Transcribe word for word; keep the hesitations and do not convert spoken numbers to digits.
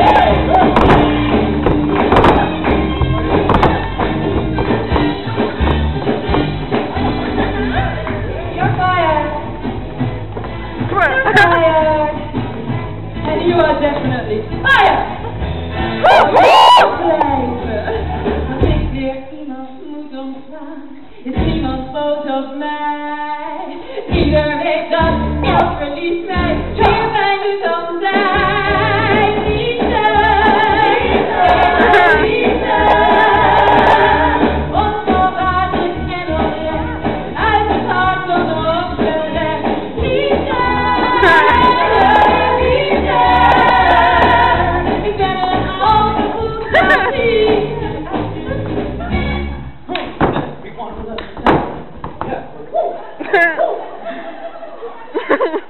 Fired! And you are definitely fired! Ik weer iemand moet ontstaan, is niemand boos op mij. Ieder weet dat elk verlies mij meer pijn doet dan zij. Liefde, liefde, liefde, onvoorwaardelijk en oprecht, uit het hart tot opgelegd. Liefde, liefde, ik ben er al te goed van zien. Yeah.